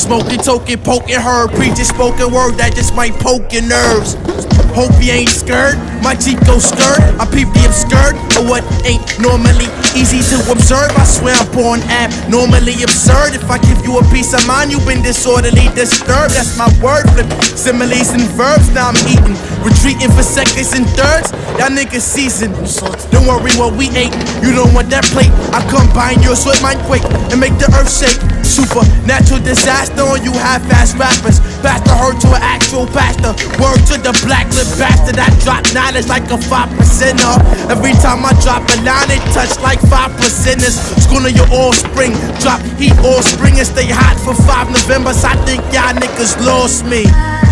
Smoking, token, poking her. Preaching spoken word that just might poke your nerves. Hope you ain't scared, my Jeep go skirt. I peep the obscured, or what ain't normally easy to observe. I swear I'm born abnormally absurd. If I give you a piece of mind, you've been disorderly disturbed. That's my word flip, similes and verbs. Now I'm eating, retreating for seconds and thirds. Y'all niggas seasoned. Don't worry what we ate, you don't want that plate. I combine yours with mine quick and make the earth shake. Supernatural disaster on you half-ass rappers. Pastor heard to an actual pastor. Word to the black lip bastard. I drop knowledge like a 5%er. Every time I drop a line, it touch like 5%ers. Schooling your offspring, drop heat all spring and stay hot for 5 Novembers. I think y'all niggas lost me.